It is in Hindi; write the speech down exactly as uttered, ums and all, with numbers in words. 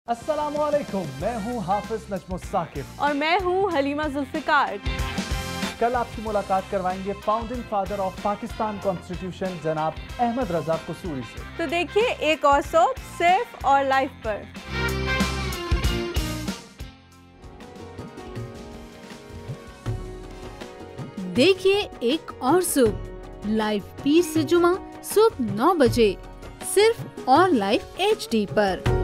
अस्सलामुअलैकुम, मैं हूं हाफिज नजमुस साकिब और मैं हूं हलीमा जुल्फिकार। कल आपकी मुलाकात करवाएंगे founding father of Pakistan constitution जनाब अहमद रजा कसूरी से। तो देखिए एक और सोप सिर्फ और लाइफ पर। देखिए एक और सूप लाइव बीस से जुमा सुबह नौ बजे सिर्फ और लाइव एच डी पर।